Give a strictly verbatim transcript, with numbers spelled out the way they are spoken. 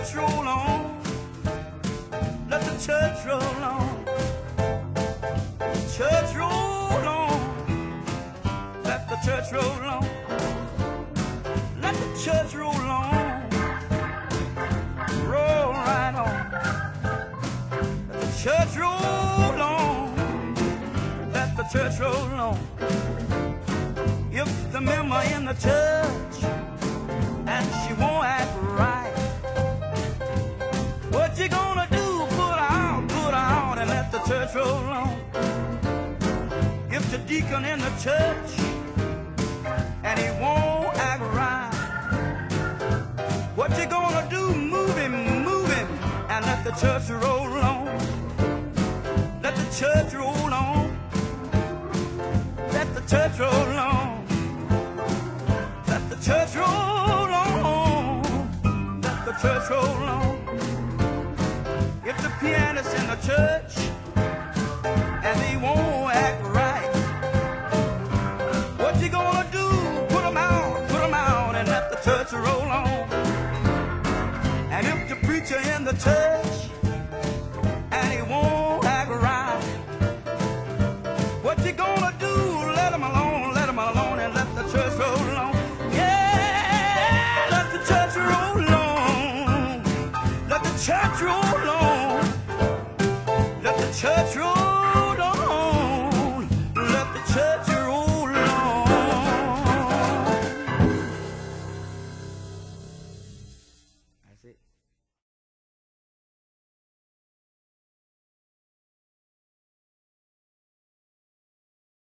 church roll on. Let the church roll on. Church roll on. Let the church roll on. Let the church roll on. Roll right on. Let the church roll on. Let the church roll on. If the member in the church and she won't act right, what you gonna do? Put her out, put her out, and let the church roll on. If the deacon in the church and he won't act right, what you gonna do? Move him, move him, and let the church roll on. Let the church roll on. Let the church roll on. Let the church roll on. Let the church roll on. If the pianist in the church and he won't act right, what you gonna do? Put him out, put him out, and let the church roll on. And if the preacher in the church and he won't act right, what you gonna do? Let him alone, let him alone, and let the church roll on. Yeah, let the church roll on. Let the church roll on. Let the church roll on.